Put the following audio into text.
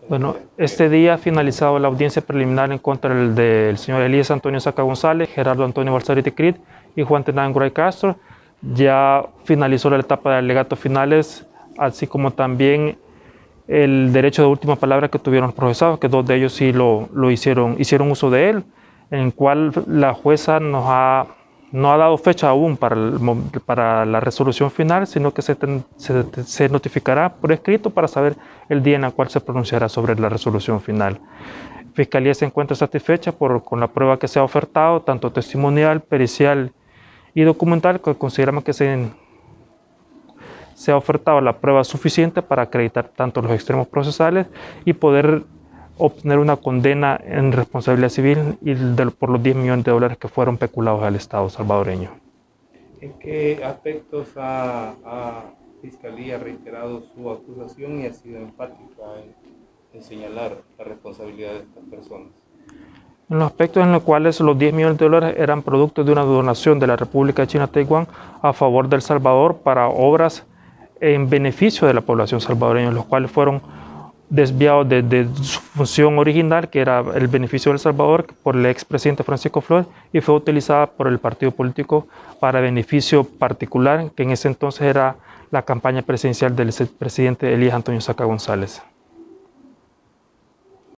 Bueno, este día ha finalizado la audiencia preliminar en contra del señor Elías Antonio Saca González, Gerardo Antonio Balsariti Crid y Juan Tenán Guray Castro. Ya finalizó la etapa de alegatos finales, así como también el derecho de última palabra que tuvieron los procesados, que dos de ellos sí lo hicieron uso de él, en el cual la jueza no ha dado fecha aún para la resolución final, sino que se notificará por escrito para saber el día en el cual se pronunciará sobre la resolución final. Fiscalía se encuentra satisfecha con la prueba que se ha ofertado, tanto testimonial, pericial y documental, que consideramos que se ha ofertado la prueba suficiente para acreditar tanto los extremos procesales y poder obtener una condena en responsabilidad civil por los 10 millones de dólares que fueron peculados al Estado salvadoreño. ¿En qué aspectos ha Fiscalía reiterado su acusación y ha sido enfática en señalar la responsabilidad de estas personas? En los aspectos en los cuales los 10 millones de dólares eran producto de una donación de la República de China a Taiwán a favor de El Salvador para obras en beneficio de la población salvadoreña, los cuales fueron desviados de su función original, que era el beneficio de El Salvador, por el expresidente Francisco Flores, y fue utilizada por el partido político para beneficio particular, que en ese entonces era la campaña presidencial del presidente Elías Antonio Saca González.